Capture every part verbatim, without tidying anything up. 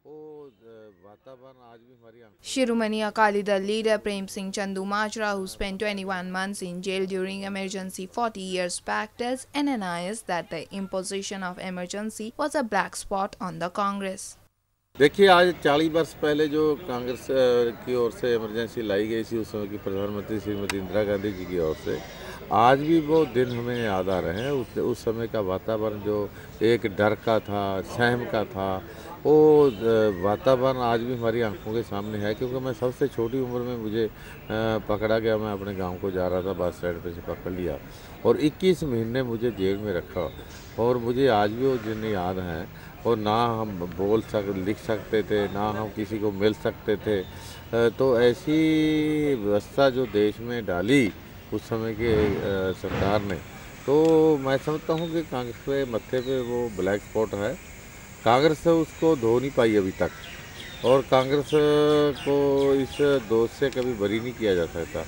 Shiromani Akali Dal leader Prem Singh Chandu-Majra, who spent twenty-one months in jail during emergency forty years back, tells N N I S that the imposition of emergency was a black spot on the Congress. देखिए, आज चालीस वर्ष पहले जो कांग्रेस की ओर से emergency लाई गई थी, उस समय की प्रधानमंत्री श्रीमती इंदिरा गांधी जी की ओर से, आज भी वो दिन हमें याद आ रहे हैं। उस उस समय का वातावरण जो एक डर का था, सहम का था, वो वातावरण आज भी हमारी आंखों के सामने है। क्योंकि मैं सबसे छोटी उम्र में मुझे पकड़ा गया, मैं अपने गांव को जा रहा था, बस स्टैंड पे से पकड़ लिया और इक्कीस महीने मुझे जेल में रखा और मुझे आज भी वो दिन याद हैं। और ना हम बोल सक लिख सकते थे, ना हम किसी को मिल सकते थे। तो ऐसी व्यवस्था जो देश में डाली उस समय के सरकार ने, तो मैं समझता हूँ कि कांग्रेस के मत्थे पे वो ब्लैक स्पॉट है। कांग्रेस उसको धो नहीं पाई अभी तक और कांग्रेस को इस दोष से कभी बरी नहीं किया जा सकता।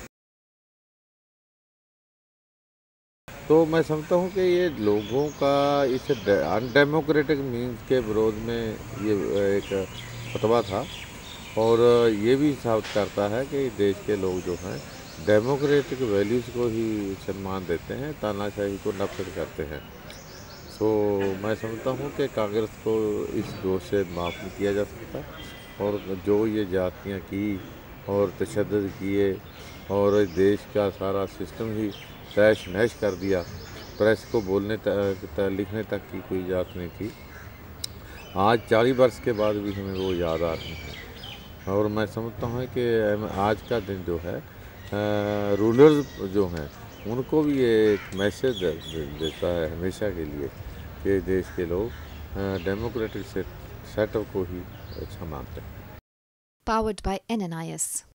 तो मैं समझता हूँ कि ये लोगों का इस अनडेमोक्रेटिक मीन्स के विरोध में ये एक फतवा था और ये भी साबित करता है कि देश के लोग जो हैं डेमोक्रेटिक वैल्यूज़ को ही सम्मान देते हैं, तानाशाही को नफरत करते हैं। तो मैं समझता हूँ कि कांग्रेस को इस दोष से माफ़ नहीं किया जा सकता और जो ये जातियाँ की और तशद्दुद किए और देश का सारा सिस्टम ही तहस नहस कर दिया, प्रेस को बोलने तक लिखने तक की कोई इजाज़त नहीं थी। आज चालीस वर्ष के बाद भी हमें वो याद आ रही है और मैं समझता हूँ कि आज का दिन जो है रूलर्स जो हैं उनको भी ये एक मैसेज देता है हमेशा के लिए कि देश के लोग डेमोक्रेटिक सेटअप को ही अच्छा मानते हैं। Powered by N N I S.